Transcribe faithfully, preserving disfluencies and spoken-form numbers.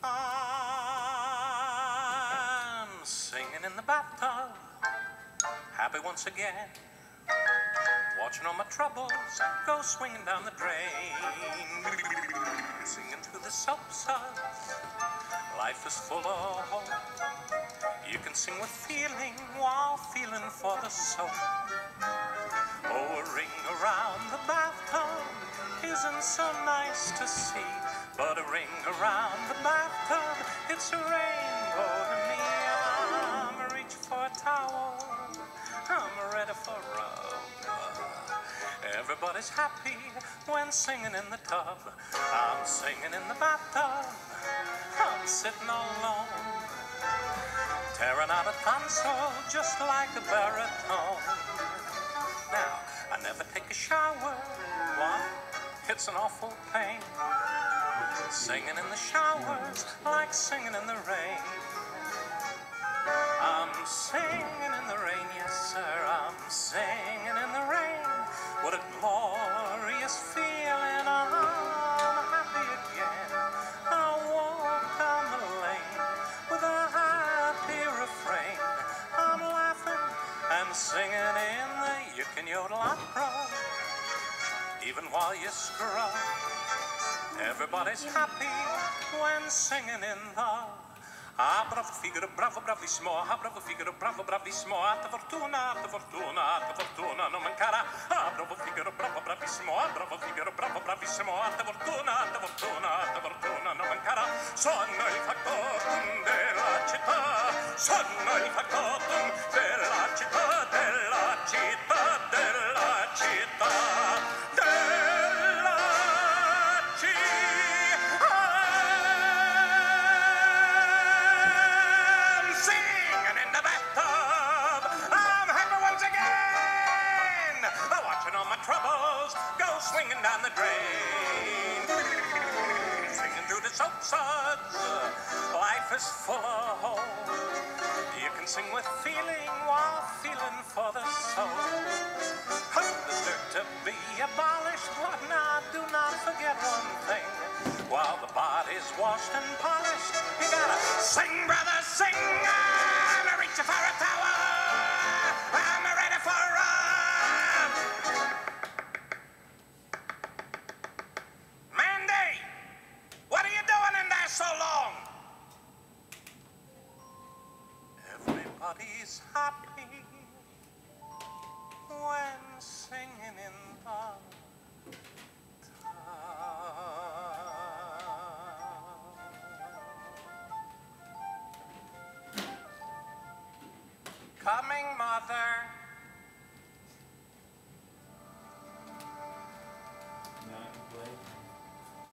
I'm singing in the bathtub, happy once again, watching all my troubles go swinging down the drain. Singing through the soap suds, life is full of hope. You can sing with feeling while feeling for the soap. Oh, a ring around the bathtub isn't so nice to see, but a ring around the bathtub, it's a rainbow to me. I'm reaching for a towel, I'm ready for a rub. Everybody's happy when singing in the tub. I'm singing in the bathtub, I'm sitting all alone, tearing out a tonsil just like a baritone. Now, I never take a shower, why? It's an awful pain. Singing in the showers like singing in the rain. I'm singing in the rain, yes sir, I'm singing in the rain. What a glorious feeling, I'm happy again. I walk down the lane with a happy refrain. I'm laughing and singing in the you can yodel opera, even while you scrub. Everybody's happy when singing in the Ah, bravo Figaro, bravo bravissimo, ah, bravo Figaro, bravo bravissimo, alta fortuna, alta fortuna, alta fortuna, non mancherà. Ah, bravo Figaro, bravo bravissimo, ah, bravo Figaro, bravo bravissimo, alta fortuna, alta fortuna, alta fortuna, non mancherà. Sono il factotum della città, sono il factotum della città, della città, della città, della città. Troubles go swinging down the drain. Singing through the soap suds, life is full of hope. You can sing with feeling while feeling for the soul. Hope the dirt to be abolished, but now do not forget one thing. While the body's washed and polished, you gotta sing, brother, sing. I'm reaching for a towel, I'm ready for a run. So long. Everybody's happy when singing in the tub. Coming, mother.